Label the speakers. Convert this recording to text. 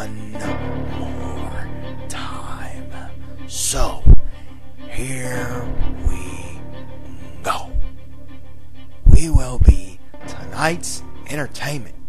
Speaker 1: one more time. So, here we go. We will be tonight's entertainment.